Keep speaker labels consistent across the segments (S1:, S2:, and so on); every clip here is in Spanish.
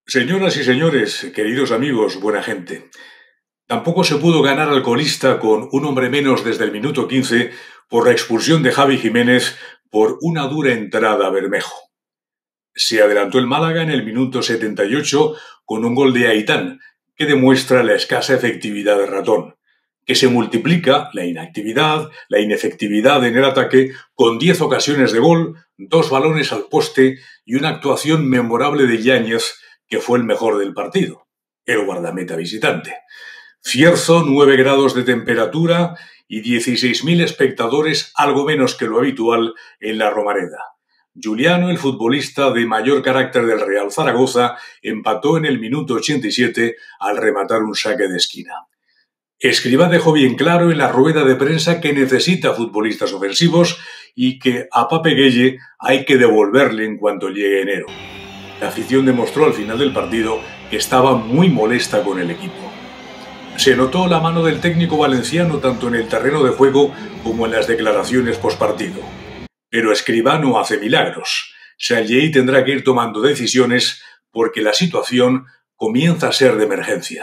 S1: Señoras y señores, queridos amigos, buena gente, tampoco se pudo ganar al colista con un hombre menos desde el minuto 15 por la expulsión de Javi Jiménez por una dura entrada a Bermejo. Se adelantó el Málaga en el minuto 78 con un gol de Aitán, que demuestra la escasa efectividad de Ratón, que se multiplica la inactividad, la inefectividad en el ataque, con 10 ocasiones de gol, 2 balones al poste y una actuación memorable de Yáñez, que fue el mejor del partido, el guardameta visitante. Cierzo, 9 grados de temperatura y 16.000 espectadores, algo menos que lo habitual, en la Romareda. Juliano, el futbolista de mayor carácter del Real Zaragoza, empató en el minuto 87 al rematar un saque de esquina. Escribá dejó bien claro en la rueda de prensa que necesita futbolistas ofensivos y que a Pape Gueye hay que devolverle en cuanto llegue enero. La afición demostró al final del partido que estaba muy molesta con el equipo. Se notó la mano del técnico valenciano tanto en el terreno de juego como en las declaraciones postpartido. Pero Escribá no hace milagros. Sanllehy tendrá que ir tomando decisiones porque la situación comienza a ser de emergencia.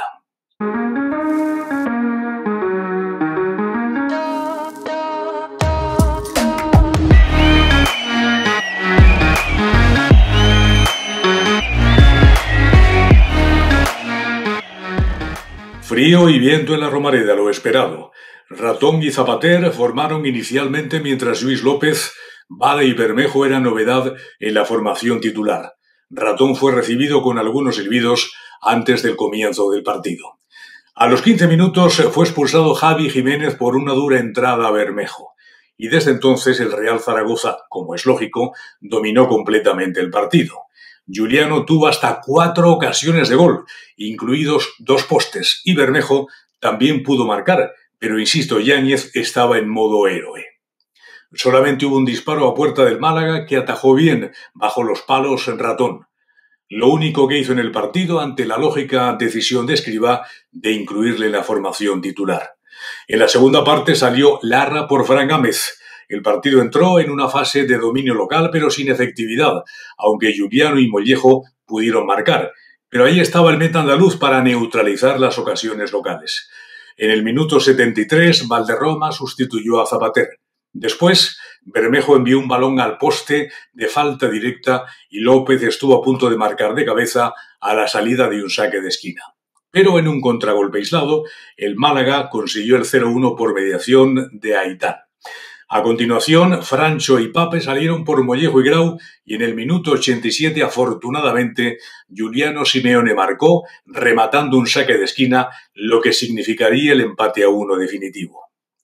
S1: Frío y viento en la Romareda, lo esperado. Ratón y Zapater formaron inicialmente mientras Lluís López, Bade y Bermejo eran novedad en la formación titular. Ratón fue recibido con algunos silbidos antes del comienzo del partido. A los 15 minutos fue expulsado Javi Jiménez por una dura entrada a Bermejo. Y desde entonces el Real Zaragoza, como es lógico, dominó completamente el partido. Juliano tuvo hasta 4 ocasiones de gol, incluidos 2 postes, y Bermejo también pudo marcar, pero insisto, Yáñez estaba en modo héroe. Solamente hubo un disparo a puerta del Málaga que atajó bien, bajo los palos en Ratón. Lo único que hizo en el partido ante la lógica decisión de Escribá de incluirle en la formación titular. En la segunda parte salió Larra por Fran Gámez. El partido entró en una fase de dominio local pero sin efectividad, aunque Juliano y Mollejo pudieron marcar. Pero ahí estaba el meta andaluz para neutralizar las ocasiones locales. En el minuto 73, Valderrama sustituyó a Zapater. Después, Bermejo envió un balón al poste de falta directa y López estuvo a punto de marcar de cabeza a la salida de un saque de esquina. Pero en un contragolpe aislado, el Málaga consiguió el 0-1 por mediación de Aitán. A continuación, Francho y Pape salieron por Mollejo y Grau y en el minuto 87, afortunadamente, Juliano Simeone marcó, rematando un saque de esquina, lo que significaría el empate a 1 definitivo.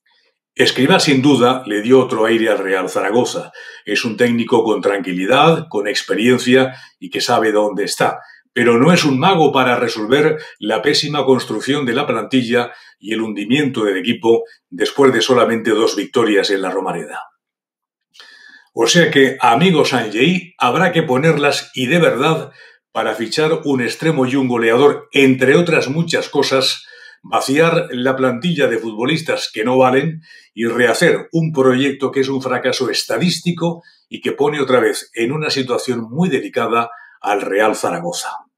S1: Escribá sin duda le dio otro aire al Real Zaragoza. Es un técnico con tranquilidad, con experiencia y que sabe dónde está. Pero no es un mago para resolver la pésima construcción de la plantilla y el hundimiento del equipo después de solamente 2 victorias en la Romareda. O sea que, amigo Sanllehy, habrá que ponerlas y de verdad para fichar un extremo y un goleador, entre otras muchas cosas, vaciar la plantilla de futbolistas que no valen y rehacer un proyecto que es un fracaso estadístico y que pone otra vez en una situación muy delicada al Real Zaragoza.